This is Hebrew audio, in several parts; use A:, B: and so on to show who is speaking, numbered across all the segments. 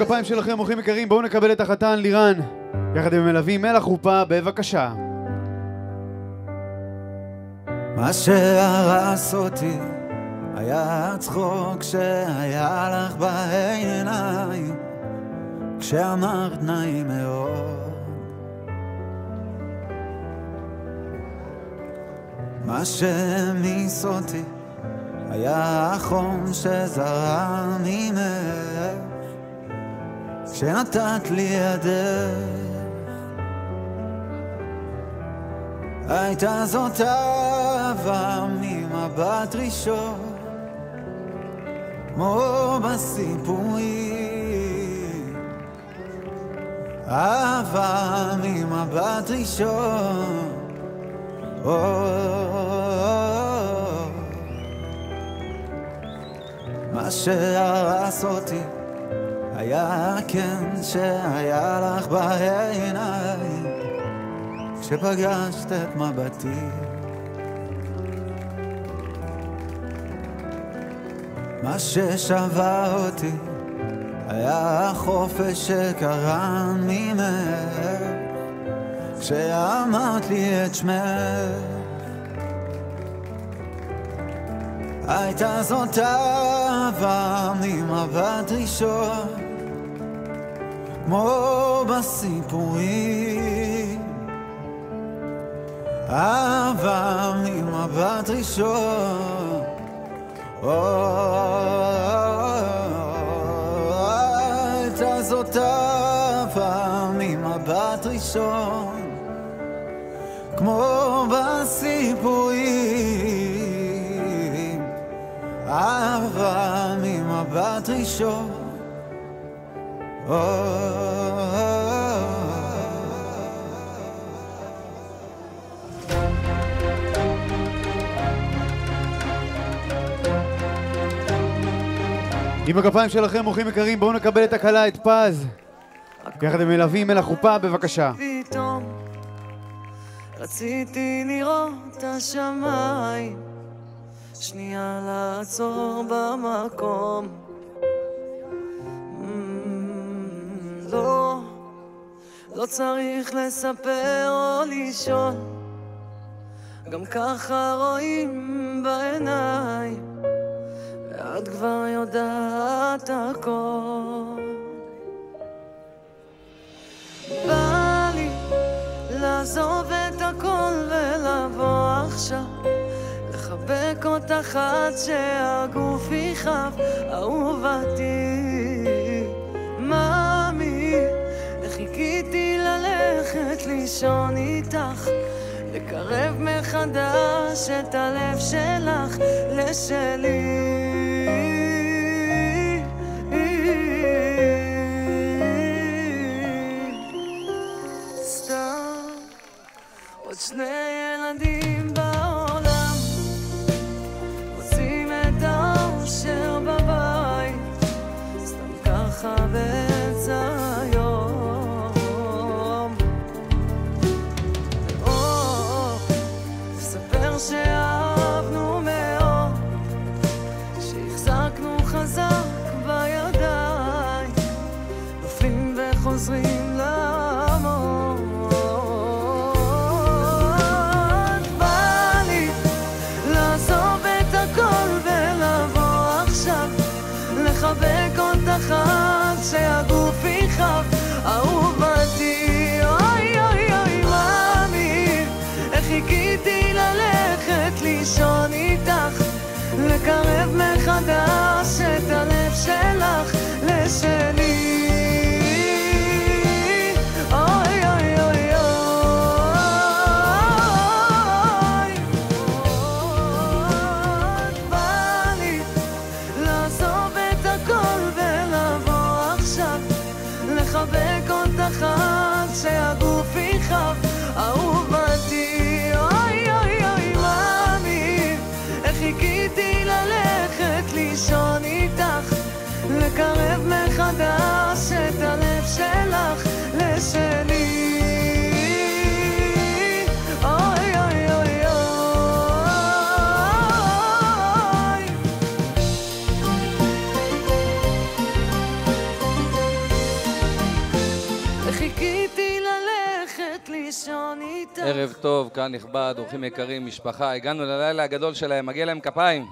A: הכפיים שלכם, אורחים יקרים, בואו נקבל את החתן לירן יחד עם המלווים אל החופה, בבקשה.
B: מה שהרס אותי היה הצחוק שהיה לך בעיניים כשאמרת נעים מאוד. מה שהמיס אותי היה החום שזרם ממך כשנתת לי ידך. הייתה זאת אהבה ממבט ראשון כמו בסיפורים, אהבה ממבט ראשון. מה שהרס אותי היה כן שהיה לך בעיניים כשפגשת את מבטי. מה ששבר אותי היה החופש שקרן ממך כשאמרת לי את שמך. הייתה זאת אהבה ממבט ראשון כמו בסיפורים, אהבה ממבט ראשון. הייתה זאת אהבה ממבט ראשון כמו בסיפורים, אהבה ממבט ראשון.
A: עם הכפיים שלכם, אורחים יקרים, בואו נקבל את הכלה, את פז יחד עם מלווים אל החופה, בבקשה.
C: פתאום רציתי לראות את השמיים, שנייה לעצור במקום. לא צריך לספר או לישון, גם ככה רואים בעיניים ואת כבר יודעת הכל. בא לי לעזוב את הכל ולבוא עכשיו לחבק אותך עד שהגוף יחב. אהובתי מאמי, איך חיכיתי ללכת לישון איתך, לקרב מחדש את הלב שלך לשלי. סתם עוד שני ילדים בעולם רוצים את האושר בבית, סתם ככה באמצע היום. תספר שאהבנו מאוד, שהחזקנו חזק בידיים, נופלים וחוזרים לעמוד. בא לי לעזוב את הכל ולבוא עכשיו לחבק אותך עד שהגוף יחב. אהובתי אוי אוי אוי מאמי, איך חיכיתי ללכת לישון איתך, לקרב מחדש את הלב שלך לשלי. אוי אוי אוי אוי, בא לי לעזוב את הכל ולבוא עכשיו לחבק אותך עד שהגוף יחב. אהובתי אוי אוי אוי מאמי, איך חיכיתי ללכת לישון איתך, לקרב מחדש את הלב שלך לשלי. אוי אוי אוי אוי,
D: ערב טוב, קהל נכבד, אורחים יקרים, משפחה, הגענו ללילה הגדול שלהם, מגיע להם כפיים.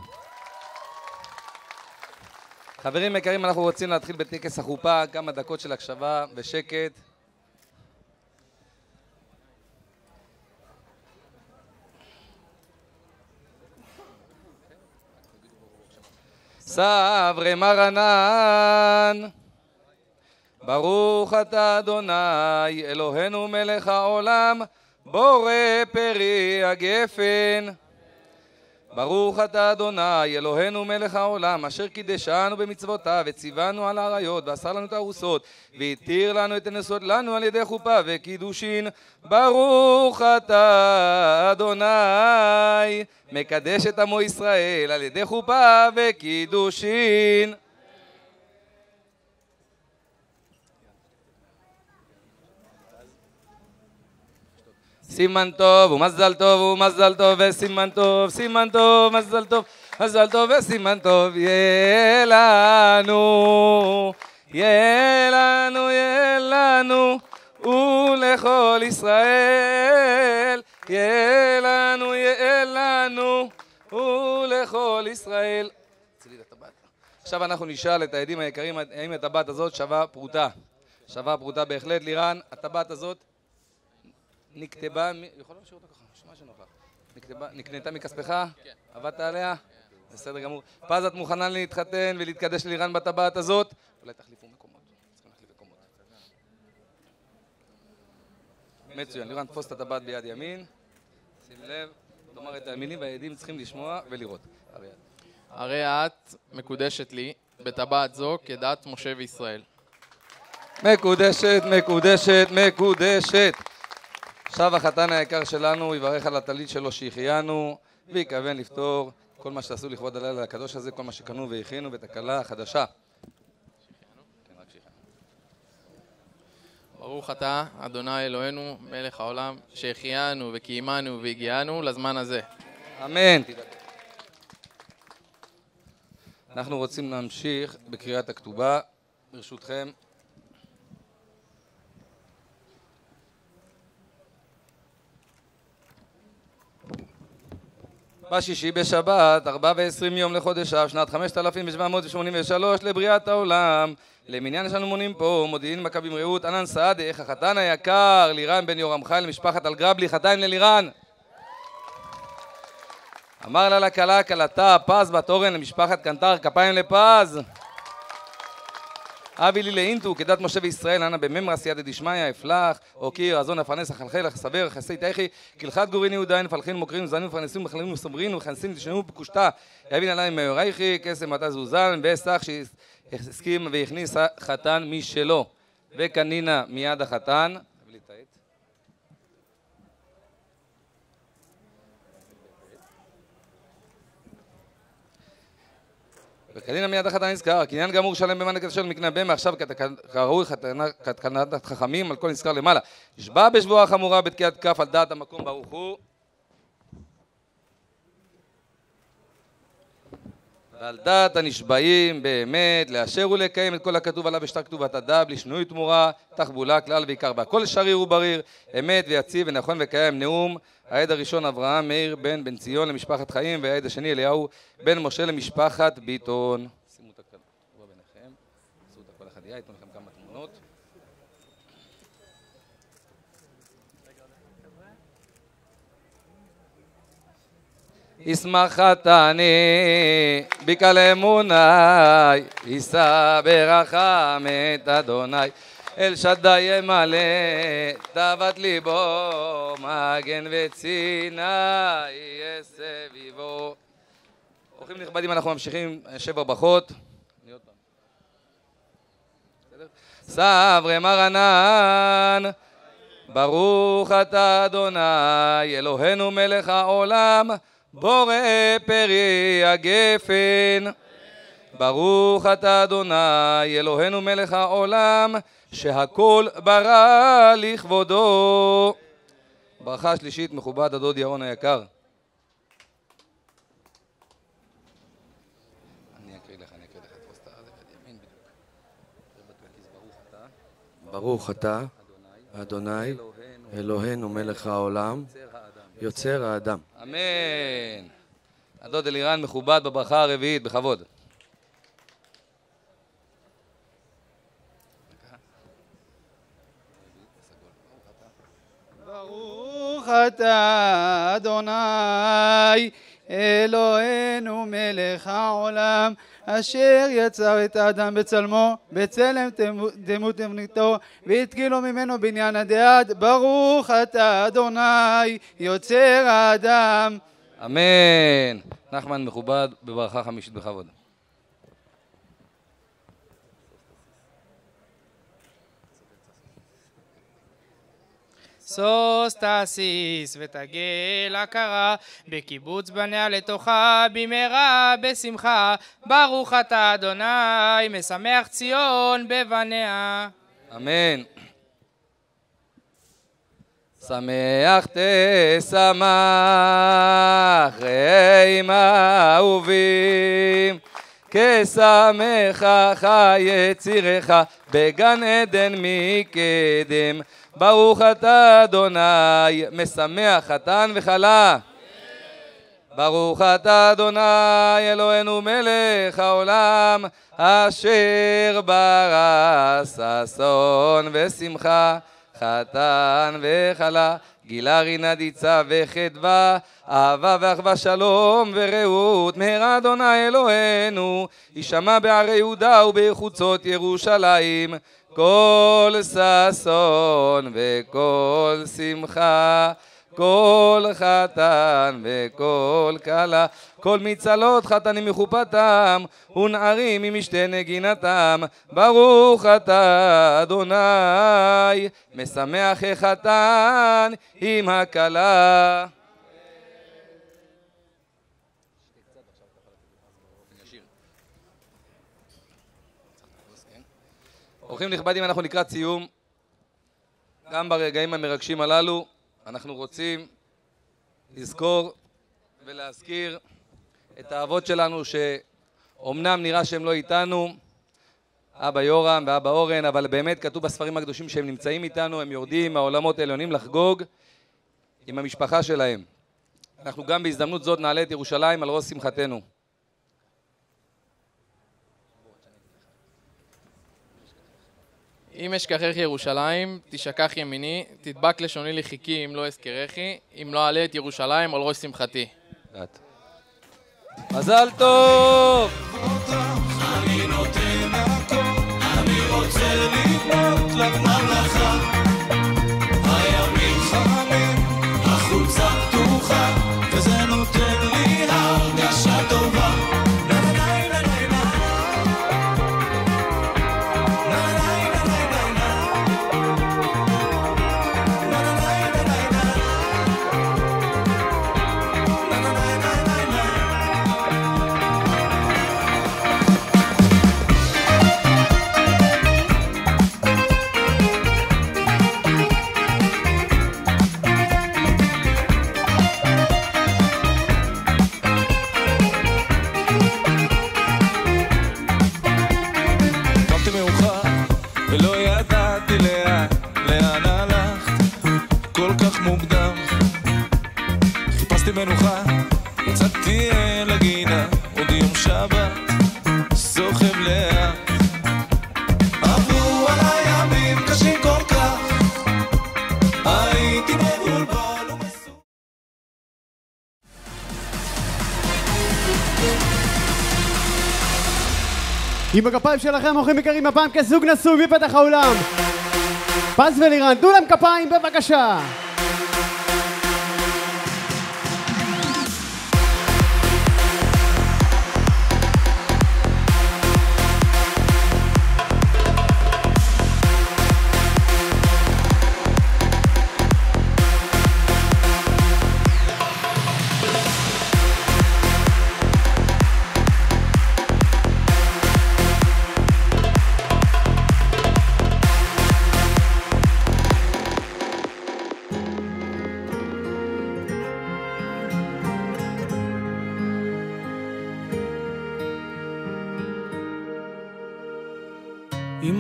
D: חברים יקרים, אנחנו רוצים להתחיל בטקס החופה, כמה דקות של הקשבה בשקט. סברי מרנן, ברוך אתה אדוני, אלוהינו מלך העולם, בורא פרי הגפן. ברוך אתה אדוני, אלוהינו מלך העולם, אשר קידשנו במצוותיו, וציוונו על האריות, ואסר לנו את הארוסות, והתיר לנו את הנשואות לנו על ידי חופה וקידושין. ברוך אתה אדוני, מקדש את עמו ישראל על ידי חופה וקידושין. סימן טוב ומזל טוב ומזל טוב וסימן טוב, סימן טוב, מזל טוב, מזל טוב וסימן טוב. יהיה לנו, יהיה לנו, יהיה לנו, ולכל ישראל. יהיה לנו, יהיה לנו, ולכל ישראל. עכשיו אנחנו נשאל את העדים היקרים, האם הטבעת הזאת שווה פרוטה? שווה פרוטה בהחלט. לירן, הטבעת הזאת נקטבה, יכול להמשיך אותה ככה, מה שנוח לך. נקנתה מכספך? כן. עבדת עליה? בסדר גמור. פז, את מוכנה להתחתן ולהתקדש לירן בטבעת הזאת? אולי תחליפו מקומות. צריכים להחליף מקומות. מצוין. לירן, תפוס את הטבעת ביד ימין. שים לב. תאמר את המילים והעדים צריכים לשמוע ולראות.
E: הרי את מקודשת לי בטבעת זו כדת משה וישראל.
D: מקודשת, מקודשת, מקודשת. עכשיו החתן היקר שלנו יברך על הטלית שלו שהחיינו ויקוון לפתור כל מה שעשו לכבוד הלילה הקדוש הזה, כל מה שקנו והכינו ואת הכלה החדשה.
E: ברוך אתה, אדוני אלוהינו, מלך העולם, שהחיינו וקיימנו והגיענו לזמן הזה.
D: אמן. אנחנו רוצים להמשיך בקריאת הכתובה, ברשותכם. בשישי בשבת, 24 יום לחודש אב, שנת 5783 לבריאת העולם. למניין שאנו מונים פה, מודיעין מכבים רעות, ענן סעדך, החתן היקר, לירן בן יורם חי, למשפחת אלגרבלי, חתן ללירן. אמר לה לכלה, כלתה, פז בת אורן, למשפחת קנטר, כפיים לפז. אבי לי לאינטו, כדת משה וישראל, אנא בממרא סייעתא דשמיא, אפלח, אוקיר, אזון, אפרנס, החלחל, החסבר, חסי תיכי, כלחת גורין יהודאין, פלחין, מוקרין, זנים, מפרנסים, מחללים, מסומרין, וכנסים, תשנעו בקושתה, יבין עליהם מאורייכי, קסם מטה זוזן, וסך שהסכים והכניס חתן משלו. וקנינה מיד החתן. וקנינה מיד החתן נזכר, קניין גמור שלם במאן הקדוש מקנה במה, עכשיו כראוי כתקנת חכמים על כל נזכר למעלה. נשבע בשבועה חמורה בתקיעת כף על דעת המקום ברוך הוא. ועל דעת הנשבעים באמת, לאשר ולקיים את כל הכתוב עליו בשטר כתובת הדע, בלי שינוי תמורה, תחבולה, כלל ועיקר בהכל שריר ובריר, אמת ויציב ונכון וקיים נאום. העד הראשון אברהם מאיר בן ציון למשפחת חיים, והעד השני אליהו בן משה למשפחת ביטון. שימו את הכתובה ביניכם, עשו את הכל אחד יהיה, יתנו לכם כמה תמונות. ישמח חתני בקל אמוני, יישא ברחם את אדוני, אל שדי ימלא תאוות ליבו, מגן וצינה יהיה סביבו. אורחים נכבדים, אנחנו ממשיכים 7 ברכות. סברי מרנן, ברוך אתה אדוני אלוהינו מלך העולם, בורא פרי הגפן. ברוך אתה אדוני אלוהינו מלך העולם, שהכל ברא לכבודו. ברכה שלישית, מכובד הדוד ירון היקר. אני אקריא לך, תפוס את ימין בדיוק. ברוך אתה אדוני
F: אלוהינו מלך העולם, יוצר האדם.
D: אמן. הדוד אלירן מכובד בברכה הרביעית, בכבוד.
A: ברוך אתה אדוני אלוהינו מלך העולם אשר יצר את האדם בצלמו בצלם דמות תבניתו והתקילו ממנו בניין הדעת. ברוך אתה אדוני יוצר האדם.
D: אמן. נחמן מכובד בברכה חמישית, בכבוד.
G: סוס תסיס ותגל הכרה בקיבוץ בניה לתוכה במהרה בשמחה. ברוך אתה אדוני משמח ציון בבניה.
D: אמן. שמח תשמח רעים אהובים כשמחך יצירך בגן עדן מקדם. ברוך אתה אדוני משמח חתן וכלה. ברוך אתה אדוני אלוהינו מלך העולם אשר ברא ששון ושמחה חתן וכלה גילה רינה דיצה וחדווה אהבה ואחווה שלום ורעות. מהרה אדוני אלוהינו יישמע בערי יהודה ובחוצות ירושלים כל ששון וכל שמחה כל חתן וכל כלה כל מצלות חתנים מחופתם ונערים ממשתה נגינתם. ברוך אתה אדוני משמח החתן עם הכלה. אורחים נכבדים, אנחנו לקראת סיום. גם ברגעים המרגשים הללו אנחנו רוצים לזכור ולהזכיר את האבות שלנו שאומנם נראה שהם לא איתנו, אבא יורם ואבא אורן, אבל באמת כתוב בספרים הקדושים שהם נמצאים איתנו, הם יורדים מהעולמות העליונים לחגוג עם המשפחה שלהם. אנחנו גם בהזדמנות זאת נעלה את ירושלים על ראש שמחתנו.
E: אם אשכחך ירושלים, תשכח ימיני, תדבק לשוני לחיכי אם לא אזכרכי, אם לא אעלה את ירושלים על ראש שמחתי.
D: מזל טוב!
B: אני נותן הכל, אני רוצה לבנות לממלכה. הימים חמים, החולצה פתוחה, וזה נותן לי הרגשה טובה.
H: מנוחה, יצאתי אל הגינה, עוד יום שבת, סוחב לאט. עברו עליי ימים קשים כל כך, הייתי מבולבל ומסור.
A: עם הכפיים שלכם, אורחים יקרים, הפעם כזוג נשוי מפתח האולם. פז ואלירן, תנו להם כפיים בבקשה.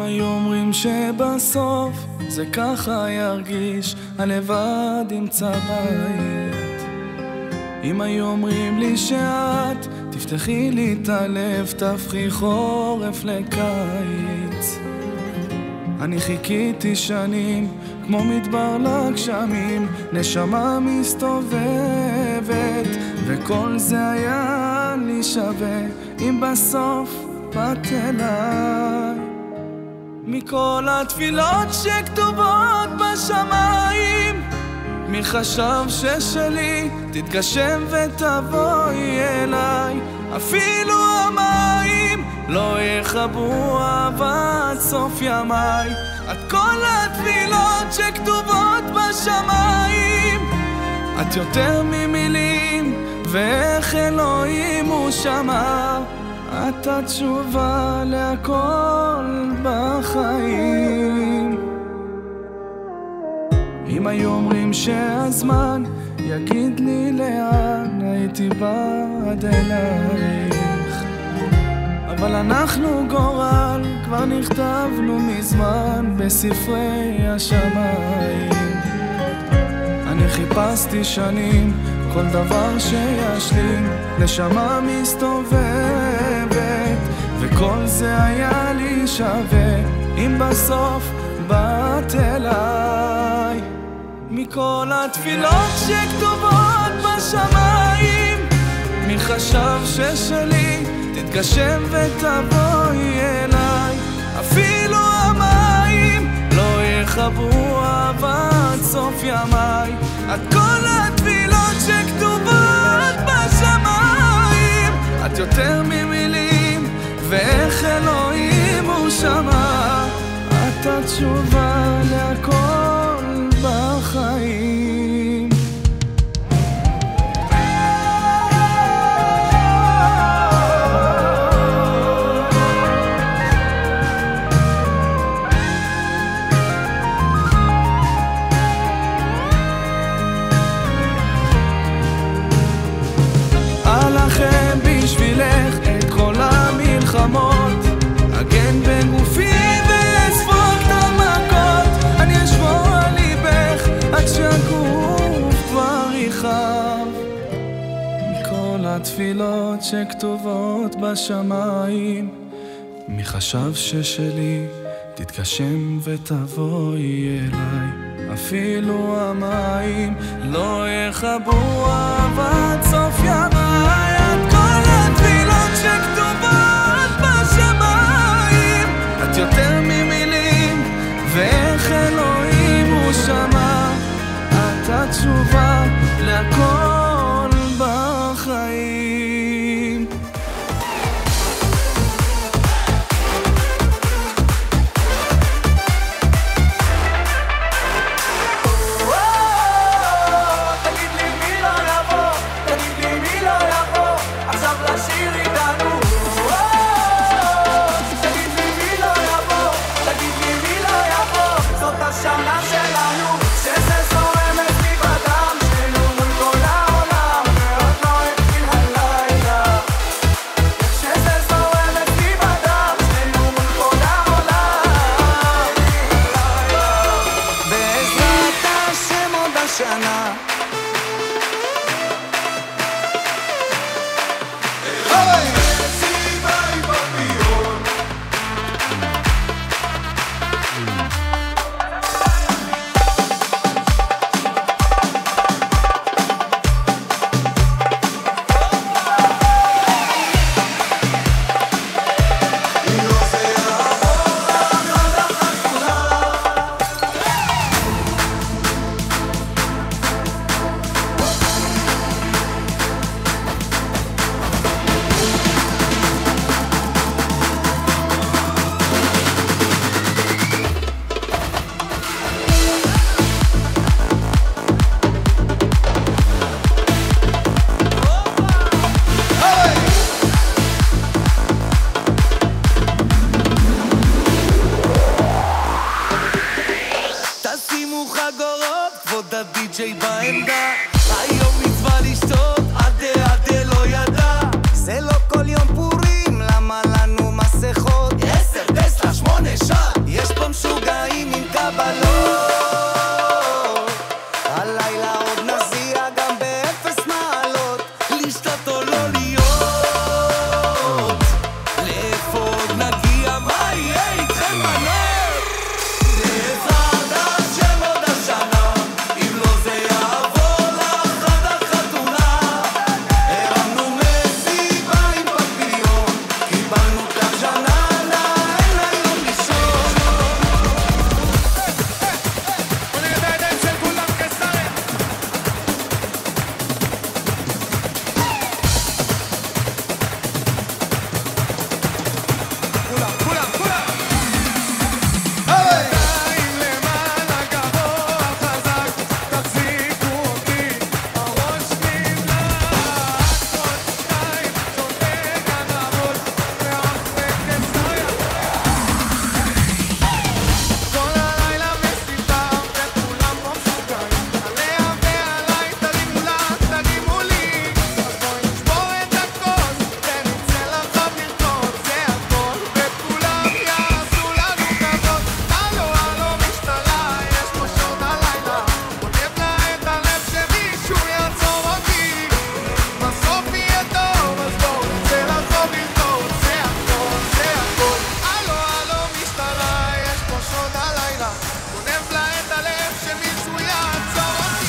H: היו אומרים שבסוף זה ככה ירגיש, הלבד ימצא בית. אם היו אומרים לי שאת תפתחי לי את הלב, תהפכי חורף לקיץ. אני חיכיתי שנים כמו מדבר לגשמים, נשמה מסתובבת, וכל זה היה לי שווה אם בסוף באת אליי. מכל התפילות שכתובות בשמיים, מי חשב ששלי תתגשם ותבואי אליי. אפילו המים לא יכבו אהבה עד סוף ימיי. את כל התפילות שכתובות בשמיים, את יותר ממילים, ואיך אלוהים הוא שמע. את התשובה להכל בחיים. אם היו אומרים שהזמן יגיד לי לאן, הייתי בעד אלייך. אבל אנחנו גורל, כבר נכתבנו מזמן בספרי השמיים. אני חיפשתי שנים כל דבר שישלים, נשמה מסתובבת, וכל זה היה לי שווה אם בסוף באת אליי. מכל התפילות שכתובות בשמיים, מי חשב ששלי תתגשם ותבואי אליי. אפילו המים לא יכבו אהבה עד סוף ימיי. את כל התפילות שכתובות בשמיים, את יותר ממילים, ואיך אלוהים הוא שמע. את התשובה להכל בחיים. לכם בשבילך את כל המלחמות, אגן בגופי ואספוג את המכות. אני אשמור על ליבך עד שהגוף כבר יחב. מכל התפילות שכתובות בשמיים, מי חשב ששלי תתגשם ותבואי אליי. אפילו המים לא יכבו אהבה עד סוף ימיי. את כל התפילות שכתובות בשמיים, את יותר ממילים, ואיך אלוהים הוא שמע. את התשובה להכל בחיים.
B: כבוד הדי-ג'יי בעמדה, היום מצווה לשתות, עדה לא ידע. זה לא כל יום פורים, למה לנו מסכות? 10, 9, 8 שעה קבלות. הלילה עוד נזיע גם באפס מעלות, לשתות או לא להיות. לאיפה עוד נגיע, מה יהיה איתכם בנות? דרך חדש של עוד השנה, אם לא זה יעבור לאחד החתונה. הרמנו מסיבה עם פפיון, קיבלנו את הג'ננה, אין היום לישון.
H: בוא נראה את הידיים של כולם כסריה. כולם ידיים למעלה גבוה חזק, תחזיקו אותי, הראש נדלק, עוד שתיים, שותה גנבות, ואחרי כסריה. כל הלילה מסיתה וכולם פה משוגעים, עליה ועליי תרימו לה, תרימו לי. אז בואי נשבור את הכוס ונצא לרחוב לרקוד, זה הכל, וכולם יעשו לנו כבוד. הלו הלו משטרה, יש פה שוד הלילה, כותב לה את הלב שמישהו יעצור אותי. בסוף יהיה טוב, אז בואו נצא לרחוב לרקוד, זה הכל, זה הכל. הלו הלו משטרה, יש פה שוד הלילה, גונב לה את הלב שמישהו יעצור אותי.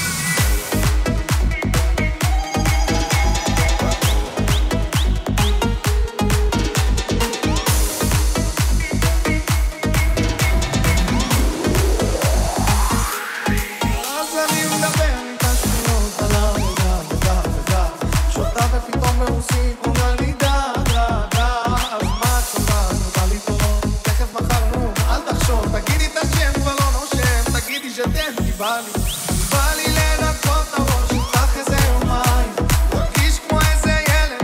H: אז אני מדבר איתה שטויות על העבודה, שותה ופתאום מרוסים אומרה לי דה, אז מה את שותה? זה בא לי טוב, תכף מחרנו, אל תחשוב, תגידי את השם כבר לא נושם, תגידי שתן, כי בא לי לנקות הראש, איתך איזה יומיים, תרגיש כמו איזה ילד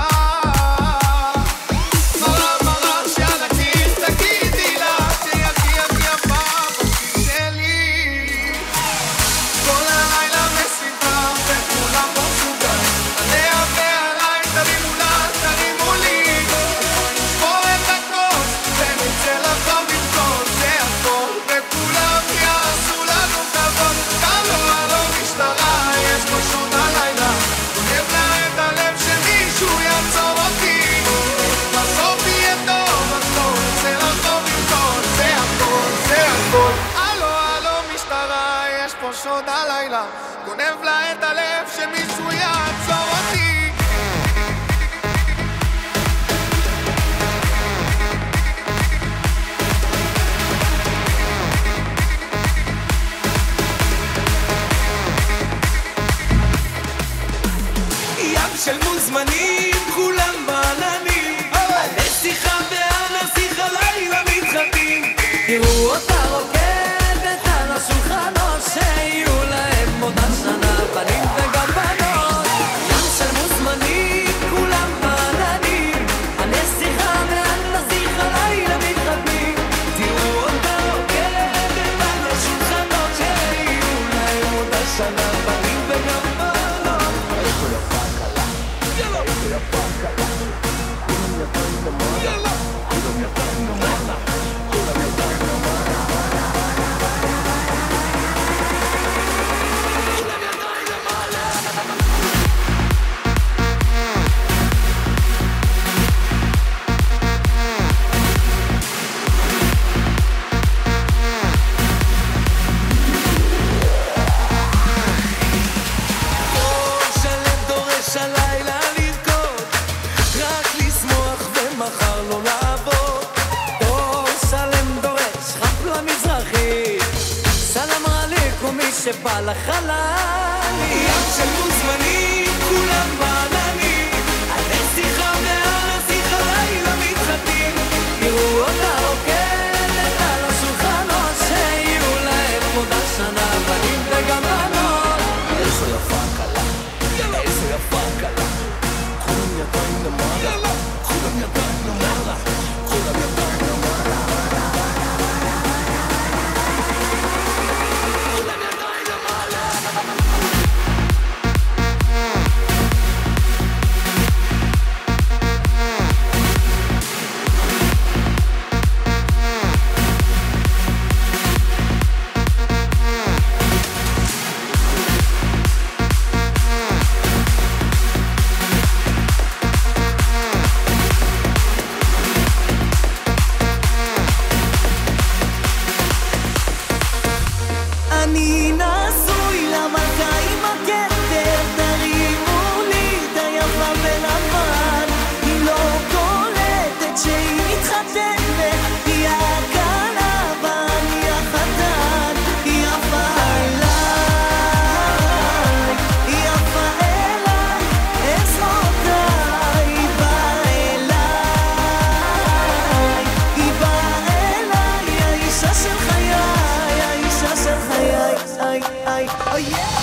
H: מרה שעל הקיר, תגידי לה שיחי יפה בשביל שלי. כל הלילה מסיתה וכולם פה משוגעים, עליה ועליי תרימו לה, תרימו לי. נשבור את הכוס ונצא לרחוב לרקוד, זה הכל, וכולם יעשו לנו כבוד. הלו הלו משטרה, יש פה שוד הלילה, גונב לה את הלב שמישהו יעצור אותי. בסוף יהיה טוב, אז בואו נצא לרחוב לרקוד, זה הכל, זה הכל. הלו הלו משטרה, יש פה שוד הלילה, גונב לה את הלב שמישהו יעצור אותי.
B: ים של מוזמנים, כולם בעננים, הנסיכה והנסיך הלילה מתחתים.
C: תראו אותה רוקדת על השולחנות, שיהיו להם עוד השנה בנים וגם בנות. ים של מוזמנים, כולם בעננים, הנסיכה והנסיך הלילה מתחתנים.
B: תראו אותה רוקדת על השולחנות, שיהיו להם עוד השנה בנים וגם בנות. איפה יפה קלה, איפה יפה קלה, כולם ידיים למעלה, כולם ידיים למעלה, כולם ידיים למעלה. כולם ידיים למעלה. כל שלם דורש הלילה לרקוד, רק לשמוח ומחר לא לעבוד.
C: דור שלם דורש חפלה מזרחית, סלאם עליכום מי שבא לחלל.
B: ים של מוזמנים, כולם בעננים, הנסיכה והנסיך הלילה מתחתים.
C: תראו אותה רוקדת על השולחנות, שיהיו להם עוד השנה בנים וגם בנות.
B: איזו יפה קלה, איזו יפה קלה, כולם ידיים למעלה, כולם ידיים למעלה, כולם ידיים למעלה. כולם ידיים למעלה.
C: חיי, oh yeah.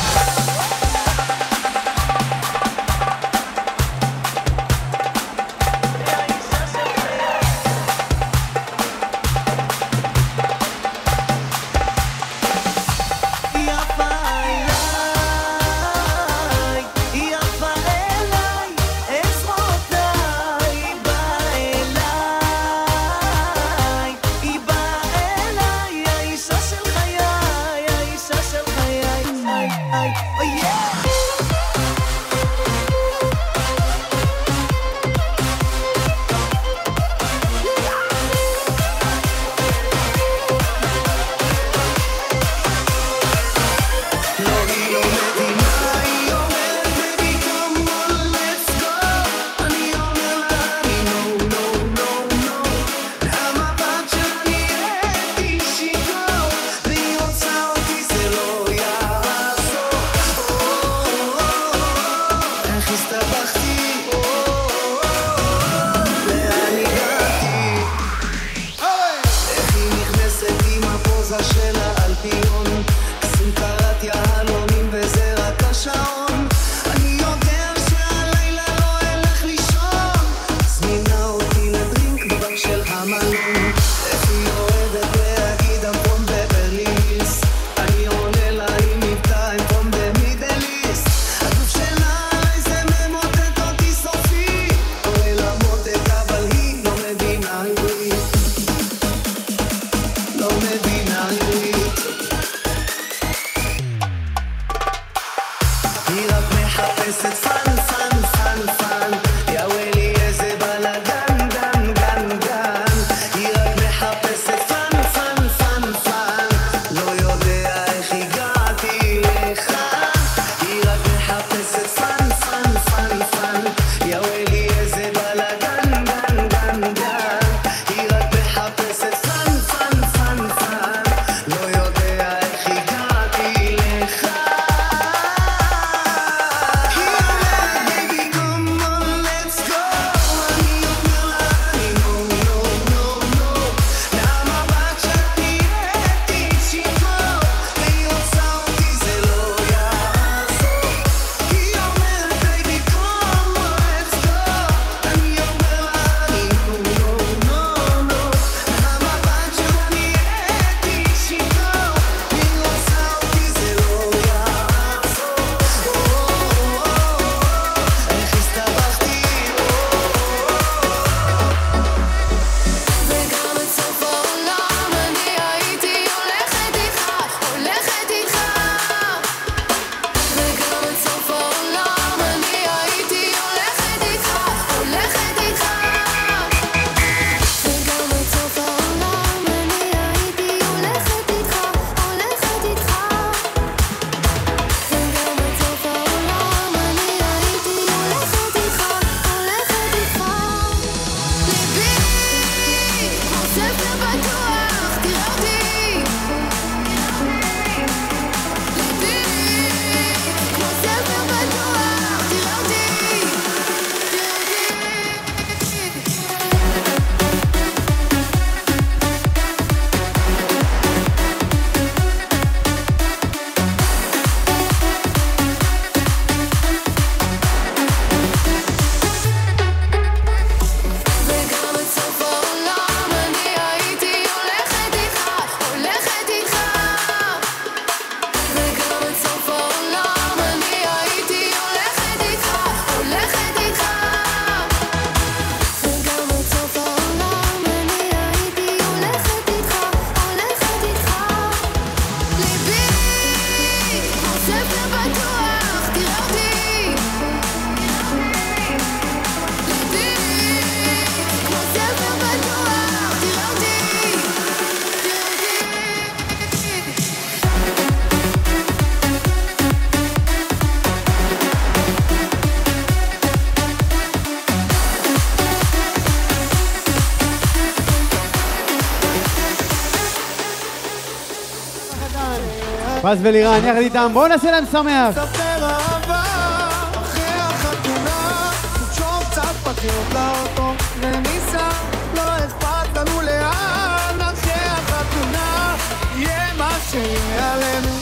A: פז ולירן יחד איתם, בואו נעשה להם שמח.
H: ספר אהבה אחרי החתונה, תשוב קצת פתיות לאוטו וניסע, לא אכפת לנו לאן אחרי החתונה, יהיה מה שיהיה עלינו,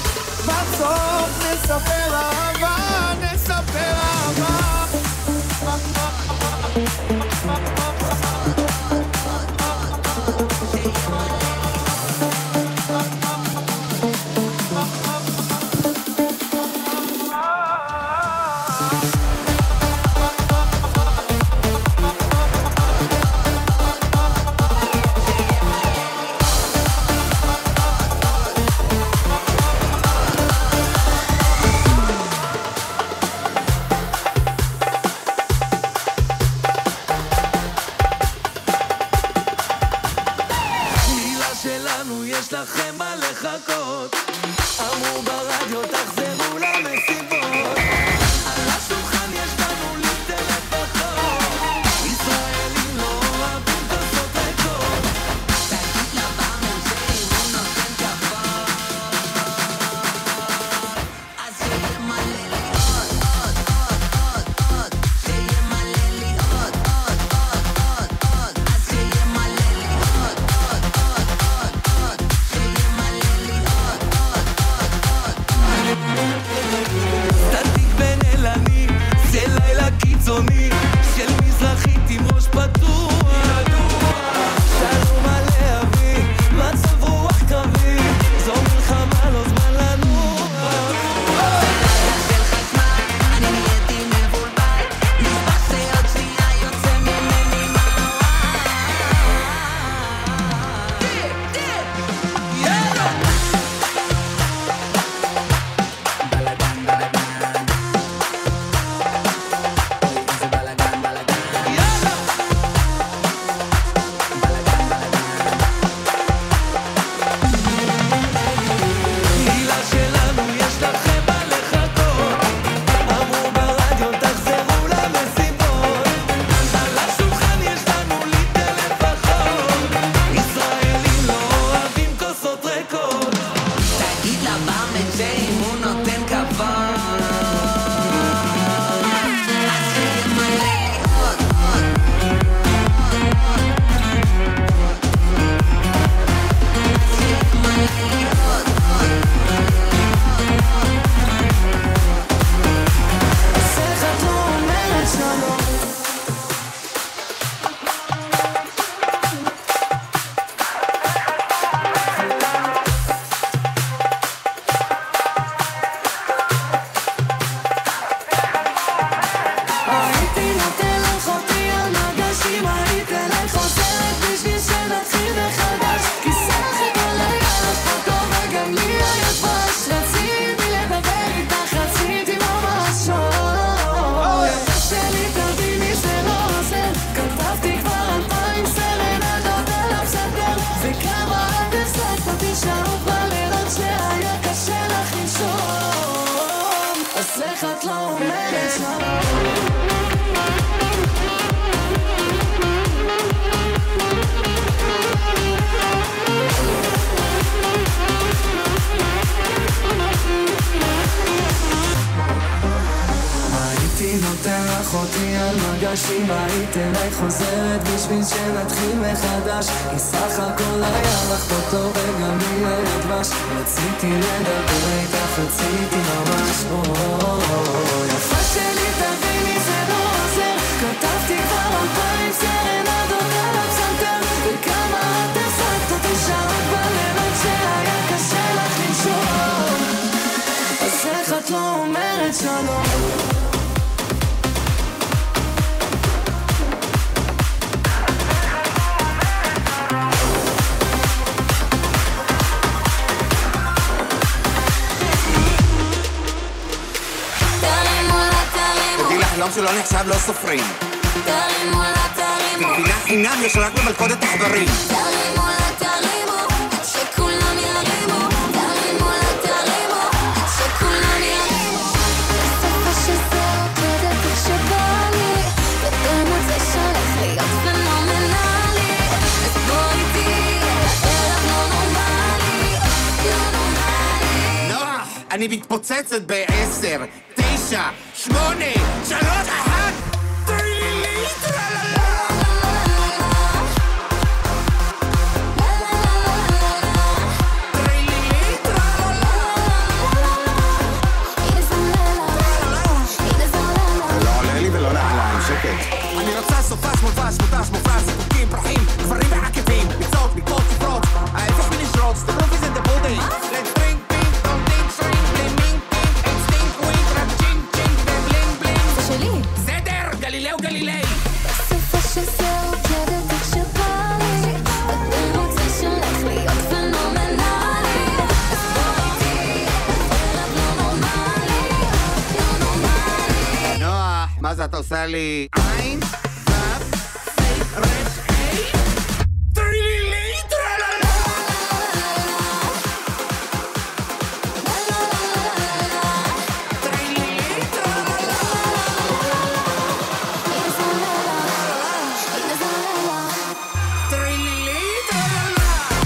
H: בסוף נספר אהבה, נספר אהבה.
B: יש לכם מה לחכות, אמרו ברדיו תחזרו למסיבות, על השולחן יש לנו ליטר לפחות, ישראלים לא אוהבים כוסות ריקות, תגיד לברמן שאם הוא נותן כבוד, אז שיהיה מלא לי עוד, שיהיה מלא לי עוד, אז שיהיה מלא לי עוד, סטטיק בן אלני, זה לילה קיצוני של מזרחית עם ראש פתוח, שלום מלא אבי, מצב רוח קרבי, זו מלחמה לא זמן לנוח, בלילה של חשמל, אני נהייתי מבולבל, נשבע שעוד שנייה יוצא ממני מערב, יאללה
C: אחותי על מגשים, היית אליי חוזרת בשביל שנתחיל מחדש, כי סך הכל היה לך פה טוב וגם לי היה דבש, רציתי לדבר איתך, רציתי ממש, יפה שלי תביני זה לא עוזר, כתבתי כבר 2000 סרנדות על הפסנתר, וכמה את הפסקת אותי שעות בלילות שהיה קשה לך לנשום, אז איך את לא אומרת שלום?
I: חלום שלא נחשב לא סופרים,
C: תרימו לה תרימו,
I: גבינה חינם יש רק במלכודת עכברים,
C: תרימו לה תרימו, עד שכולם ירימו, תרימו לה תרימו, עד שכולם ירימו, בסופה שזה עוקדת איך שבא לי, ובאמת זה שלך להיות פנומנלי, אז בואי תהיה ערב לא נורמלי, לא נורמלי.
I: נוח, אני מתפוצצת ב10, 9, 8, 3, 1, טרילי, טרללה. טרילי, טרללה. ואז אתה עושה לי עין, ו', רש, טרילילי, טרללה. טרילילי, טרללה. טרילילי, טרללה.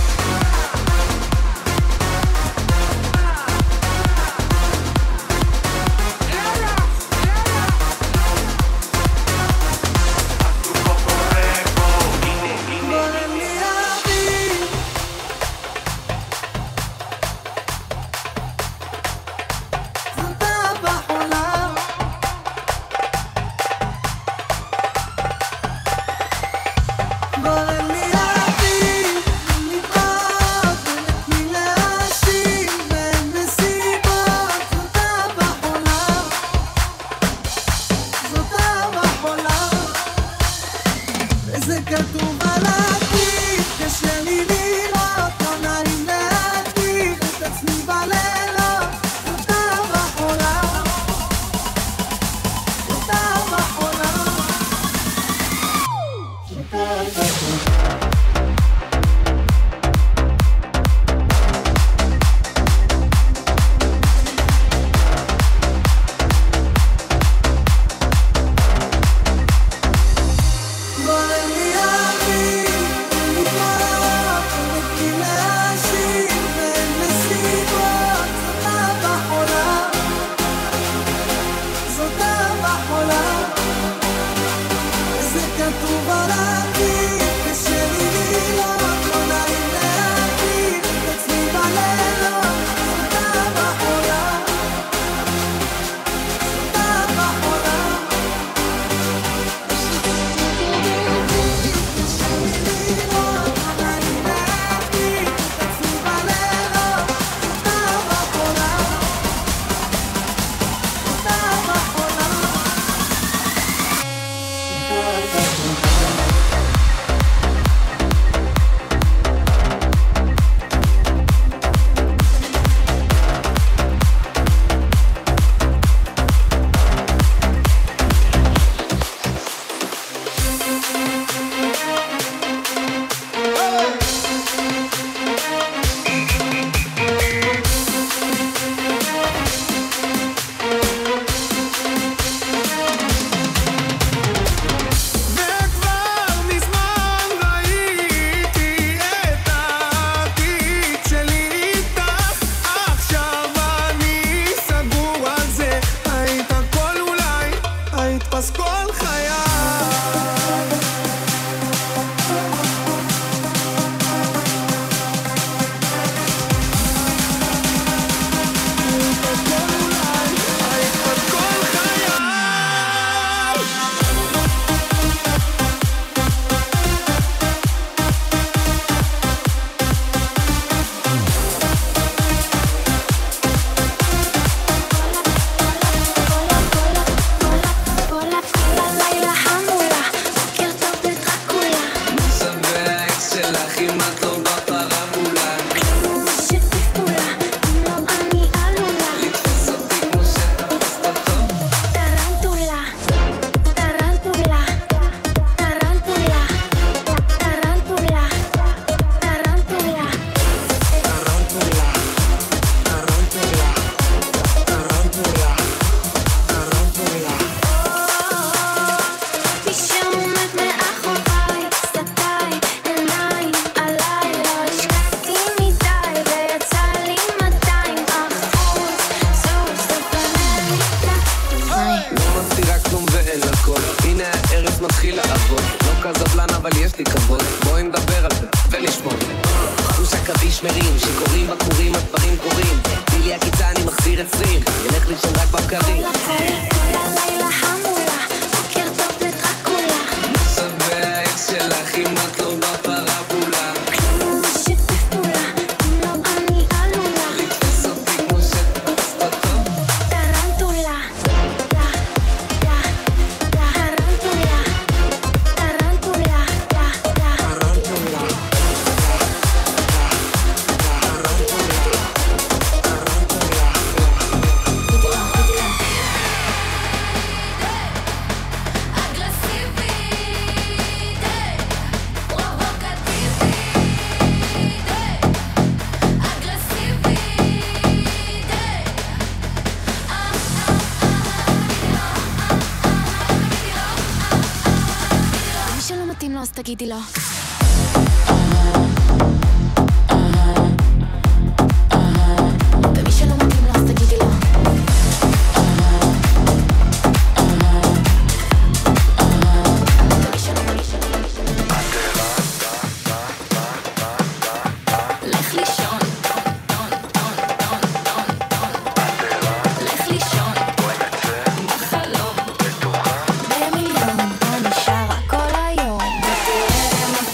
C: משמרים, שקוראים בקורים, הדברים קורים. תני לי הקיצה, אני מחזיר את סיר, ילך לישון רק בבקרים. כל הלילה חמולה, בוקר טוב לדרקולה. סבי האקס שלך, אם את לא בפרבולה. כלום משתף פעולה, אם לא אני עלולה. לתפס אותי כמו שתפסת אותו. טרנטולה, טרנטולה, טרנטולה, טרנטולה.
J: תגידי לו. ומי שלא מתאים לו, אז תגידי לו. לך לישון. לך לישון. בחלום. במיליון. בוא נשאר כל היום. ותראה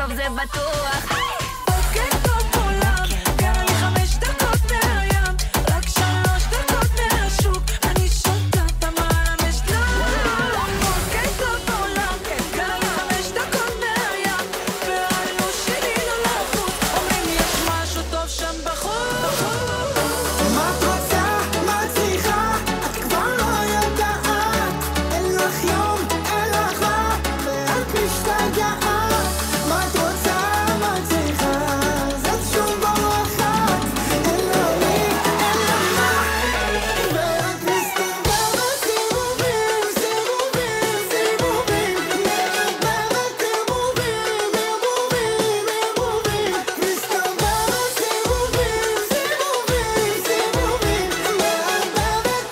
K: טוב זה בטוח.
L: בוקר טוב עולם, גר לי 5 דקות מהים, רק 3 דקות מהשוק, אני שותה תמר המשלם. בוקר טוב עולם, גר לי 5 דקות מהים, ועלו שינינו לחוץ, אומרים יש משהו טוב שם בחוץ.
H: מה את רוצה? מה את צריכה? את כבר לא יודעת, אין לך יום, אין לך רע, ואת משתגעת. מה את רוצה? מה את צריכה? זאת שום ברחת, אין לו לי, אין לו מה, ואת מסתובבת סיבובים, סיבובים, סיבובים, מערבבת ערבובים, ערבובים, ערבובים, מסתובבת סיבובים, סיבובים, סיבובים, מערבבת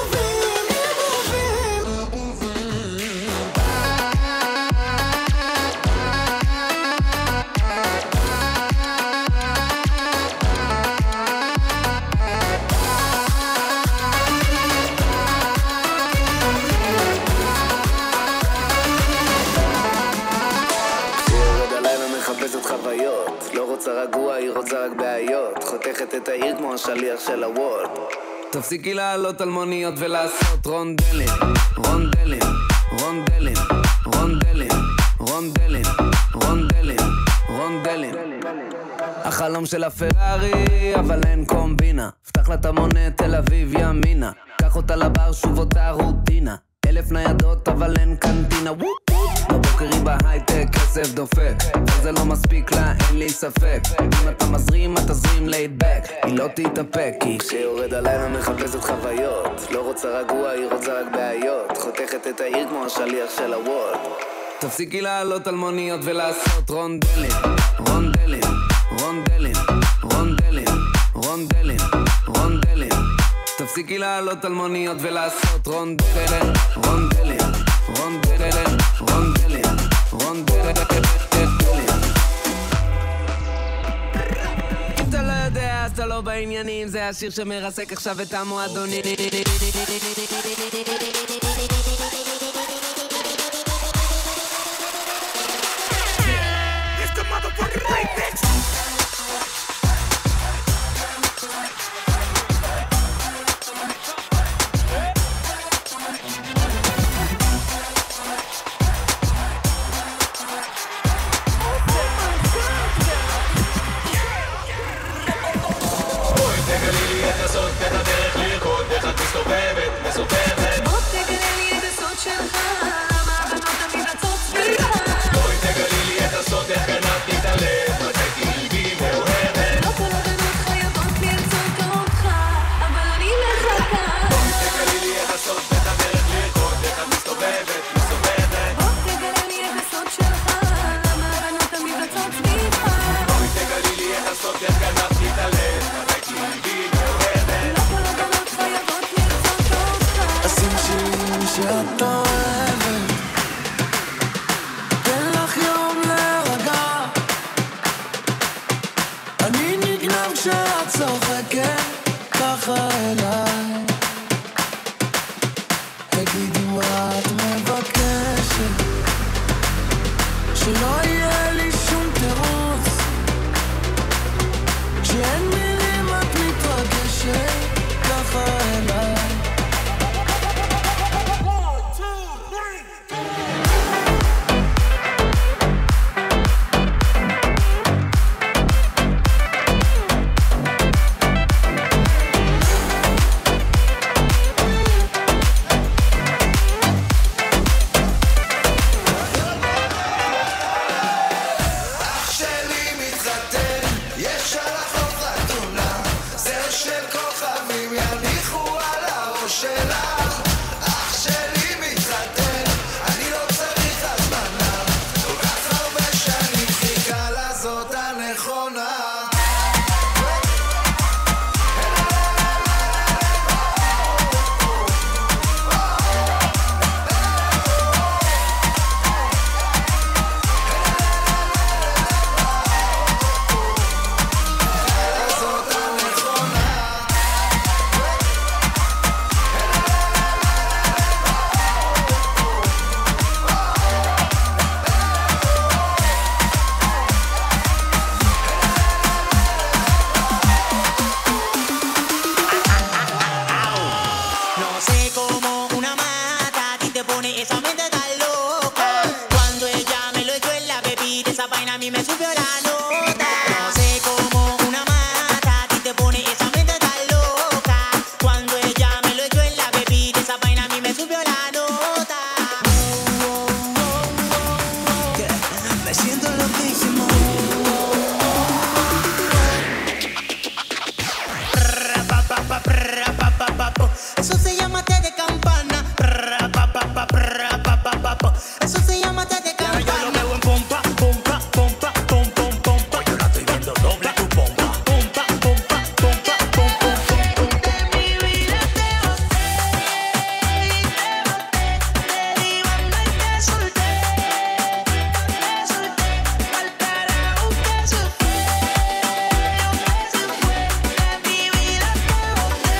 C: יורד הלילה מחפשת חוויות, לא רוצה רגוע, היא רוצה רק בעיות, חותכת את העיר כמו השליח של הוולט. תפסיקי לעלות על מוניות ולעשות רונדלים, רונדלים, רונדלים, רונדלים, רונדלים, רונדלים, רונדלים. החלום של הפרארי, אבל אין קומבינה, פתח לה את המונה תל אביב ימינה, קח אותה לבר שוב אותה רוטינה, 1000 ניידות אבל אין קנטינה. בבוקר היא בהייטק, כסף דופק, וזה לא מספיק לה, אין לי ספק, אם אתה מזרים, אתה זרים laid back, היא לא תתאפק, כי כשיורד הלילה מחפשת חוויות, לא רוצה רגוע, היא רוצה רק בעיות, חותכת את העיר כמו השליח של הוולט. תפסיקי לעלות על מוניות ולעשות רונדלים, רונדלים, רונדלים, רונדלים, רונדלים, רונדלים. תפסיקי לעלות על מוניות ולעשות רונדלים, רונדלים, רונדלים, רונדלים, רונדלים. אם אתה לא יודע אז אתה לא בעניינים, זה השיר שמרסק עכשיו את המועדונים.
H: It's the motherfucking remix.
L: בוא תגלה לי את הסוד שלך, למה הבנות תמיד רצות סביבה. לא כל הבנות חייבות לרצות אותך, אבל אני מחכה. בוא תגלה לי את הסוד שלך, למה הבנות תמיד רצות סביבה. לא כל הבנות חייבות לרצות אותך.
H: עשים שירים שאת אוהבת, תן לך יום להירגע, אני נגנב כשאת צוחקת ככה אליי, תגידי מה את מבקשת, שלא יהיה לי שום תירוץ, כשאין מילים את מתרגשת ככה אליי.
K: pa. Eso se llama te de campaña. Yo lo veo en pompa, pompa, pompa, pom, pom, pompa. Yo la estoy viendo doble tu pompa. Pompa, pompa, pompa, pom, pom, pom. De mi vida te boté, te di banda y te solté, al carajo usted se fue, de mi vida te boté,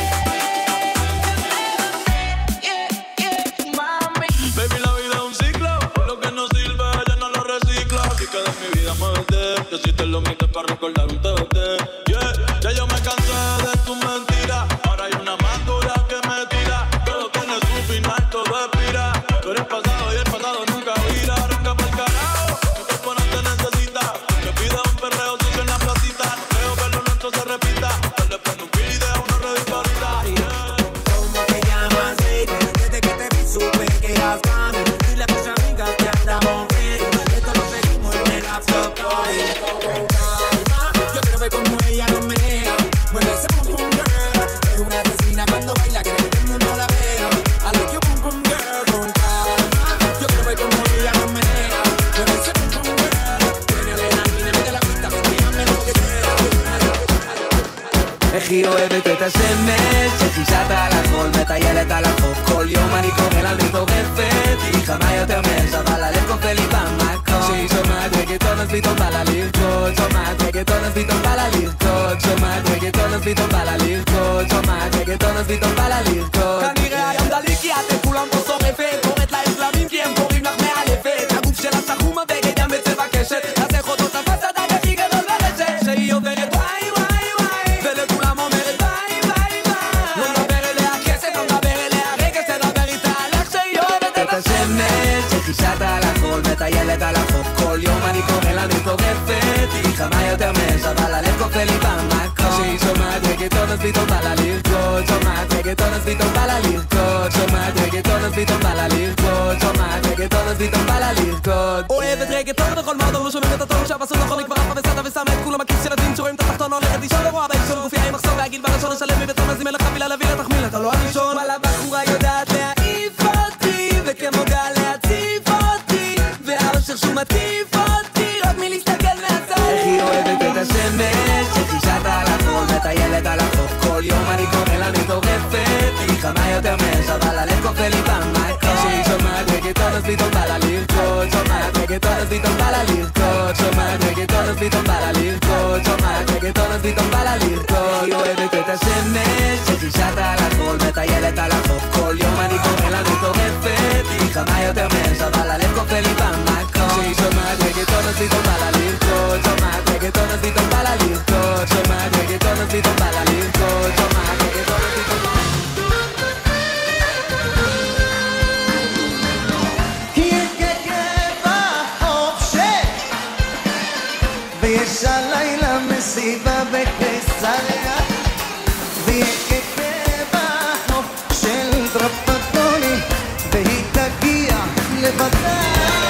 K: mami.
B: Baby, la vida es un ciclo, lo que no sirve ya no lo reciclo. Así que de mi vida muévete, que si te lo mites para recordar un tete. Yeah, ya yo me cansé de tu mentira, ahora hay una más dura que me tira. Todo tiene su final, todo expira. Tú eres pasado y el pasado nunca vira. Arranca pa'l carajo, mi cuerpo no te necesita. Que pida un perreo sucio en la placita. No creo que lo nuestro se repita. Yo le prendo un kill y dejo una redisparita.
K: ¿Cómo te llamas, baby? Desde que te vi supe que eras mami. Dile a tus amigas que andamos bien. Esto lo seguimos en el after party. Con calma, yo quiero ver cómo ella no menea. Mueve ese pum pum girl. Es una asesina cuando baila, quiere que todo el mundo la vea. I like you pum pum girl. Con calma, yo quiero ver cómo ella no menea. Mueve ese pum pum girl. Tiene adrenalina, mete la pista, déjame lo que sea.
C: איך היא אוהבת את השמש, שחישת על החול, מטיילת על החוף, כל יום אני קורא לה מטורפת, היא חמה יותר מאש, אבל הלב כופה לי במקום. כשהיא שומעת רגטון אז פתאום בא לה לרקוד, שומעת רגטון אז פתאום בא לה לרקוד, שומעת רגטון אז פתאום בא לה לרקוד, שומעת רגטון אז פתאום בא לה לרקוד.
K: כנראה היום דלי כי אתם כולם פה שורפת, קוראת לה אסלאמים כי הם קוראים לך מאלפת, הגוף שלה שחום הבגד ים בצבע קשת, אז איך אותו תפס הדג הכי גדול ברשת, שהיא עוברת וואי וואי וואי, ולכולם אומרת ביי ביי ביי. לא מדבר אליה כסף, לא מדבר אליה רגש, תדבר איתה על איך שהיא אוהבת
C: את השמש, שחישת על החול, מטיילת על החוף, כל יום אני קורא לה מטורפת, היא חמה יותר מאש, אבל הלב כופה לי במקום. כשהיא שומעת רגטון אז פתאום בא לה לרקוד, שומעת רגטון אז פתאום בא לה לרקוד, שומעת רגטון אז פתאום בא לה לרקוד, שומעת רגטון אז פתאום בא לה לרקוד.
K: אוהבת רגטון בכל מועדון ושומרת את הטון שהפסול נכון כבר אף וסתה ושמה את כולם הכיס של הדין שרואים את התחתון הולכת לישון ורואה באישון גופיה עם מחסור והגיל בראשון לשלם מבטון אז אם אין לך מילה להביא לתחמיל אתה לא הראשון. וואלה בחורה יודעת להעיף אותי וכמו גל להציף אותי והאושר שהוא מטיף אותי רק מלהסתכל מהצד.
C: איך היא אוהבת את השמש, שחישת על החול, מטיילת על החוף, כל יום אני קורא לה מטורפת, היא חמה יותר מאש, אבל הלב כופה לי במקום. כשהיא שומעת רגטון אז פתאום בא לה לרקוד, שומעת רגטון אז פתאום בא לה לרקוד, שומעת רגטון אז פתאום בא לה לרקוד, שומעת רגטון אז פתאום בא לה לרקוד. היא אוהבת את השמש, שחישת על החול, מטיילת על החוף, כל יום אני קורא לה מטורפת, היא חמה יותר מאש, אבל הלב כופה לי במקום. כשהיא שומעת רגטון אז פתאום בא לה לרקוד, שומעת רגטון אז פתאום בא לה לרקוד, שומעת רגטון אז פתאום בא לה לרקוד, שומעת רגטון אז פתאום בא לה לרקוד.
K: ויש הלילה מסיבה בקיסריה ויהיה בחוף של טרפטוני והיא תגיע לבדה.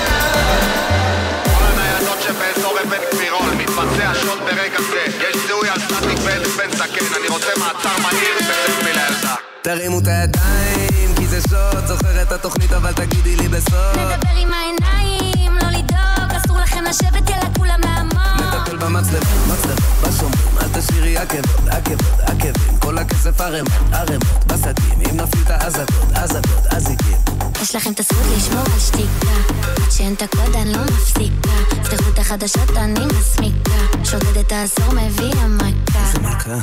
M: כל הניידות שבאזור אבן גבירול מתבצע שוד ברגע זה, יש זיהוי על סטטיק ואלף בן סכן, אני רוצה מעצר מהיר וצריך מלילדה.
C: תרימו את הידיים כי זה שוט, זוכר את התוכנית אבל תגידי לי בסוף.
J: נדבר עם העיניים, לא לדאוג, אסור לכם לשבת יאללה כולם מהמות.
C: נטפל במצלבות, בשומרים, אל תשאירי עקבות, כל הכסף ערמות, בסדים, אם נפעיל את האזעקות, אזיקים.
J: יש לכם את הזכות לשמור על שתיקה, כשאין את הקוד אני לא מפסיקה, פתחו את החדשות אני מסמיקה, שודדת העשור מביא המכה.
C: איזה מכה?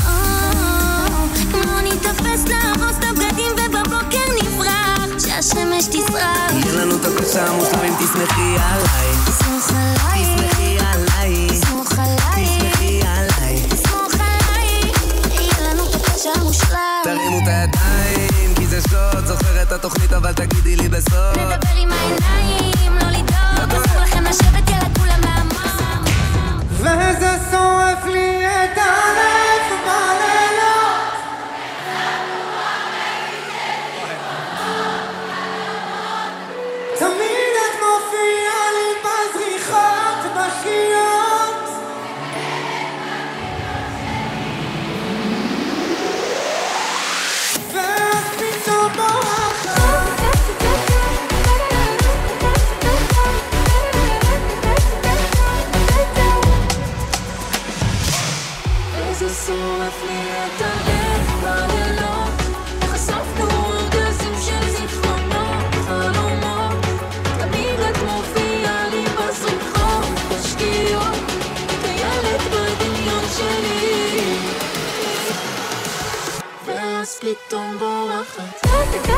J: כמו נתאפס להרוס את הבגדים ובבוקר נברח, שהשמש תשרח.
C: יהיה לנו את הפשע המושלמים, תשמחי עליי,
J: תסמוך עליי,
C: תשמחי עליי,
J: תסמוך עליי,
C: תשמחי עליי,
J: תסמוך עליי, יהיה לנו את הפשע המושלם.
C: תרימו את הידיים כי זה שוט, זוכר את התוכנית אבל תגידי לי בסוף.
J: נדבר עם העיניים, לא לדאוג, אסור לכם לשבת יאללה כולם מהמם.
K: וזה שורף לי את הלב בלילות תמיד את מופיעה לי בזריחות בשניות ואז פתאום בורחת
L: פתאום בורחת.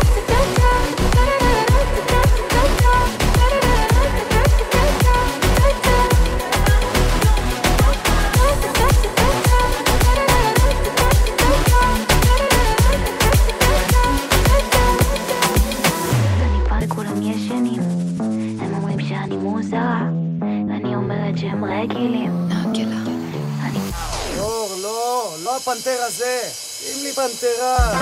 J: אני בא לכולם ישנים, הם אומרים שאני מוזרה, אני אומרת שהם רגילים.
N: לא הפנתר הזה, שים לי פנתרה.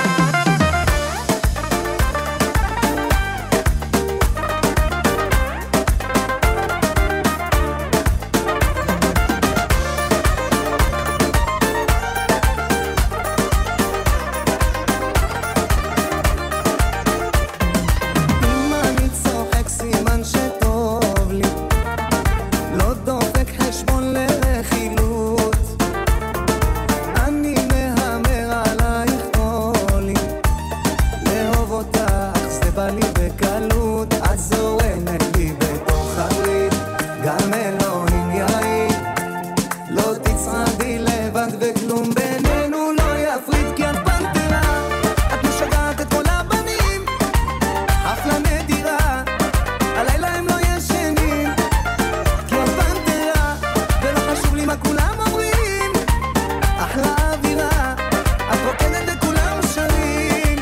C: אם אני צוחק סימן שטוב לי, לא דופק חשבון לרכילות, אני מהמר עלייך עולי, לאהוב אותך זה בא לי בקלות, את זורמת לי בתוך הברית, גם אלוהים יעיד, לא תצעדי לבד וכלום בינינו לא יפריד, כי את פנתרה, את משגעת את כל הבנים, חפלה נדירה, הלילה הם לא ישנים, כי את פנתרה, ולא חשוב לי מה כולם אומרים, אחלה אווירה, את רוקדת וכולם שרים.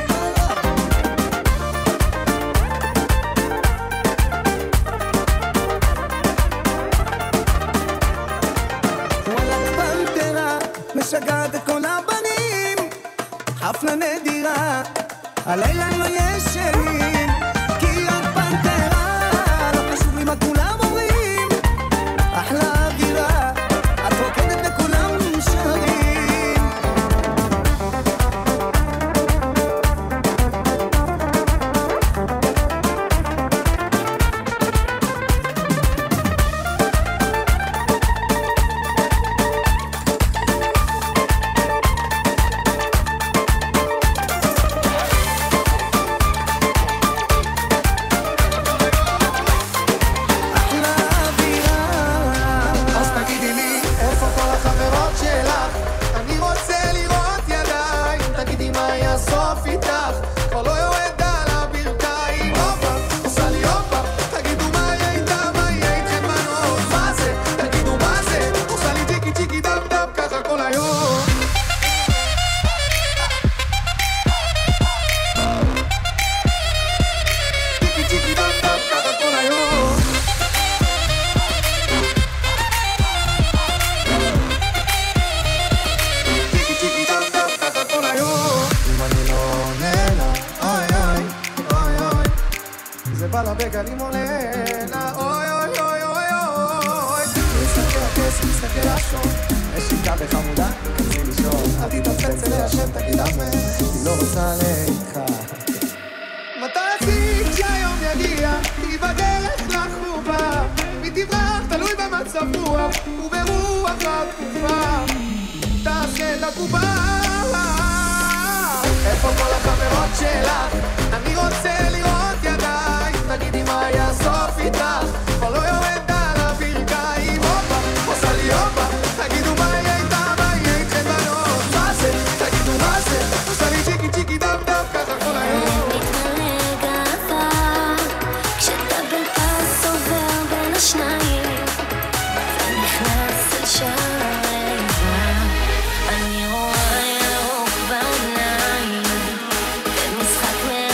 C: וואלה את פנתרה, משגעת את כל הבנים, חפלה נדירה, הלילה הם לא ישנים, כי את פנתרה, לא חשוב לי מה כולם אומרים, אחלה אווירה, את רוקדת וכולם שרים.
H: אז תגידי לי, איפה כל החברות שלך? אני רוצה לראות ידיים, תגידי מה היה סוף איתך, כבר לא יורד על הברכיים, הופה, עושה לי הופה, תגידו מה היה איתה, מה יהיה איתכם בנות, מה זה? תגידו מה זה? עושה לי צ'יקי צ'יקי דם דם ככה כל היום. צ'יקי צ'יקי דם דם ככה כל היום. צ'יקי צ'יקי דם דם ככה כל היום. אם אני לא עונה לה, אוי אוי, אוי אוי, זה בא לה בגלים עולה לה, אוי אוי אוי אוי אוי. מסתכל הכס, מסתכל השון, משיקה בחמודה, כנסי לישון, אל תתפץ אליה שם, תגיד אמן, היא לא רוצה לך. מתי עשית שהיום יגיע, היא בדרך לחובה, מי תברח תלוי במצב רוח, וברוח התקופה, תעשה את הקופה. איפה כל החברות שלך? אני רוצה לראות ידיים, תגידי מה היה סוף איתך, כבר לא יורד על הברכיים, הופה, עושה לי הופה, תגידו מה יהיה איתה, מה יהיה איתכם בנות, מה זה? תגידו מה זה? עושה לי צ'יקי צ'יקי דם דם ככה כל היום.
J: מתמלא גאווה כשדאבל פאס עובר בין השניים ונכנס אל שער האיבה, אני רואה ירוק בעיניים ומשחק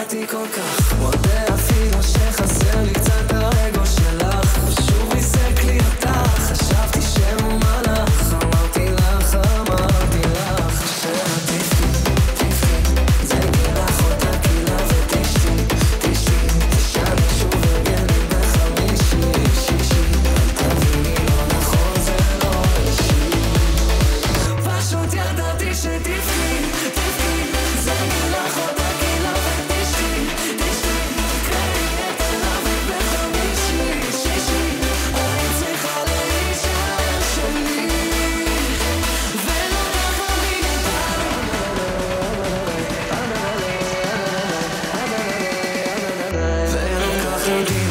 C: אותי כל כך, מודה אפילו שחסר לי קצת הרגו שלך, ושוב ריסק לי אותך, חשבתי שהוא מלאך, אמרתי לך שעדיף לי, זה יגיד לך אותה קילה ותשתי, תשני שוב הרגלי בחמישי, שישי, תביני לא נכון זה לא אישי, פשוט ידעתי שתבכי, זה יגיד לך אותה קילה ותשתי, קראי את הלוות בחמישי, שישי, אני צריכה להישאר שלי, ולא לבוא ולקח אותי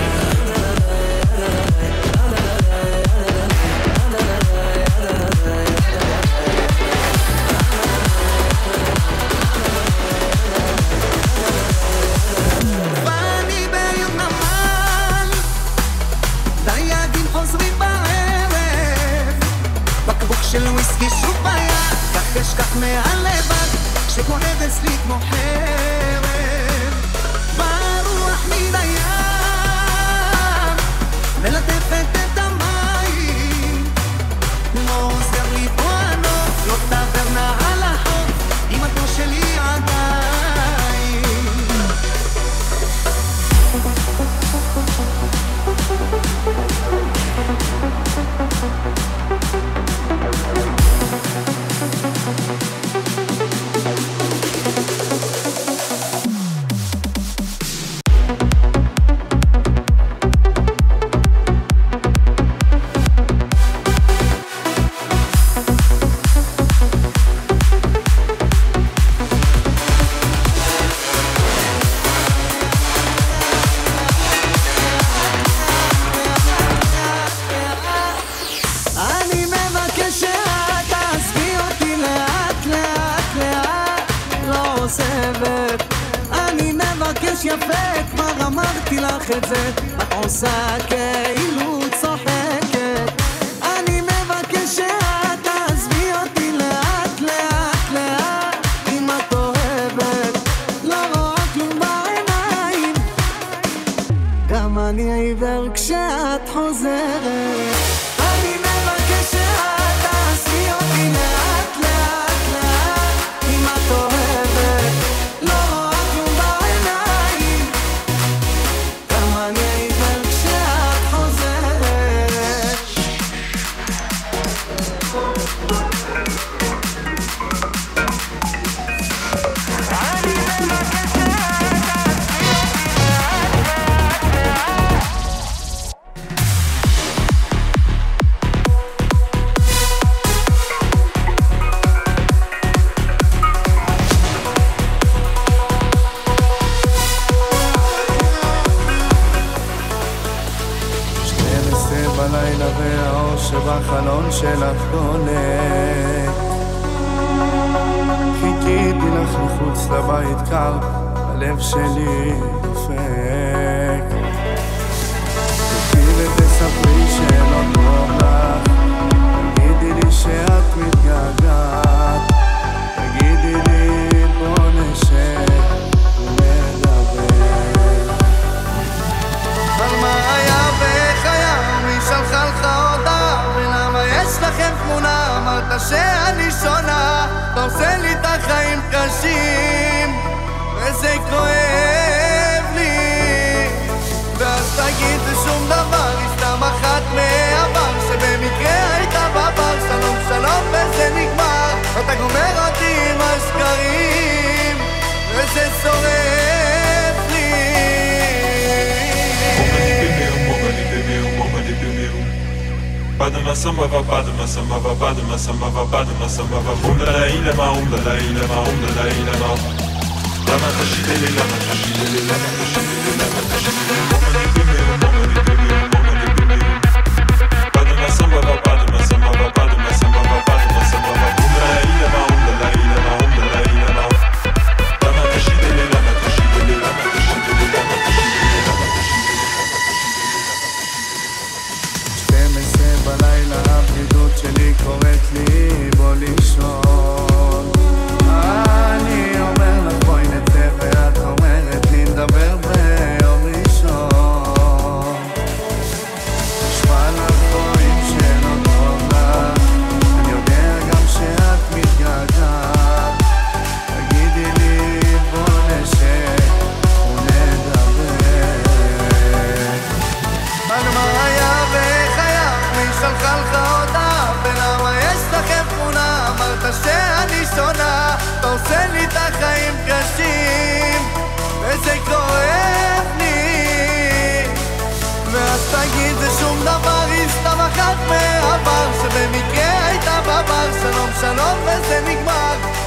H: ואני ביום נמל, דייגים חוזרים בערב, בקבוק של וויסקי שוב ביד, כך אשכח מהלבד, שכואב אצלי כמו חרב, ברוח מן הים, מלטפת את המים, לא עוזר לי פה הנוף, לא תעברנה על החוף, אמתו שלי עדיין. אני מבקש שאת תעזבי אותי לאט לאט לאט, לא עוזבת. אני מבקש יפה, כבר אמרתי לך את זה, את עושה כאילו צוחקת. אני מבקש שאת תעזבי אותי לאט לאט לאט, אם את אוהבת, לא רואה כלום בעיניים, גם אני עיוור כשאת חוזרת. אני מבקש שאת תעשי אותי לאט לאט לאט, אם את אוהבת, לא רואה כלום בעיניים, גם אני עיוור כשאת חוזרת. אני מבקש שאת תעשי אותי לאט לאט לאט.
O: בלילה והאור שבחלון שלך דולק, חיכיתי לך מחוץ לבית קר, הלב שלי דופק. תקי ותספרי שלא טוב לך, תגידי לי שאת מתגעגעת, תגידי לי בוא נשב ונדבר.
H: על מה היה ואיך היה, מי שלחה לך הודעה, ולמה יש לכם תמונה, אמרת שאני שונה, אתה עושה לי את החיים קשים, וזה כואב לי, ואז תגיד שום דבר, היא סתם אחת מהעבר, שבמקרה הייתה בבר, שלום שלום וזה נגמר, אתה גומר אותי עם השקרים, וזה שורף לי.
P: Padma sambava, padma sambava, padma sambava, padma sambava, la la ilama, la la ilama, la la ilama. Lama tashidele, lama tashidele, lama tashidele, lama tashidele. Padma sambava, padma sambava, padma sambava, padma sambava, la la ilama, la la ilama, la la ilama. Lama tashidele, lama tashidele, lama tashidele, lama tashidele, lama tashidele.
O: בלילה הבדידות שלי קוראת לי בוא לישון, אני אומר לך בואי נצא ואת אומרת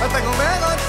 H: אתה גומר אותי